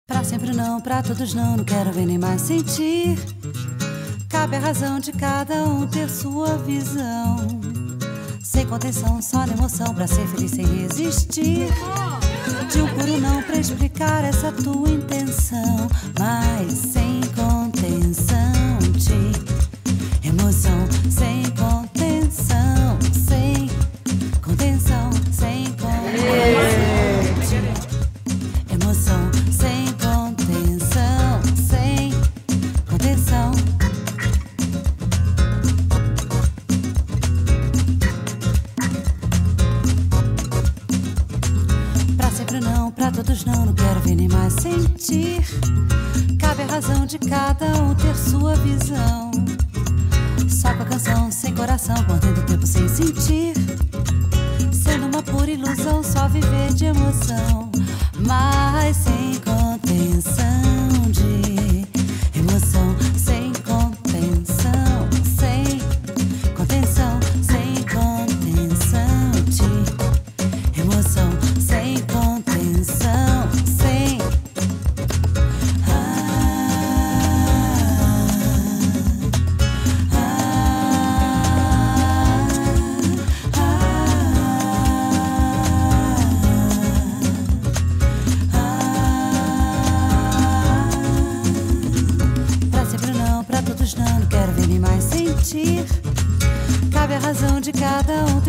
Pra sempre não, pra todos não, não quero ver nem mais sentir. Cabe a razão de cada um ter sua visão. Sem contenção, só na emoção, pra ser feliz sem resistir. De um puro não pra explicar essa tua intenção, mas sem contenção de emoção, sem contenção, sem contenção, sem contenção de emoção, sem contenção, sem contenção. Pra sempre não, pra todos não, não quero ver nem mais sentir. Cabe a razão de cada um ter sua visão. Só com a canção, sem coração, contendo o tempo sem sentir. Sendo uma pura ilusão, só viver de emoção, mas sem contenção de emoção, sem contenção, sem contenção, sem contenção de emoção, sem contenção, sem não, não quero ver nem mais sentir. Cabe a razão de cada um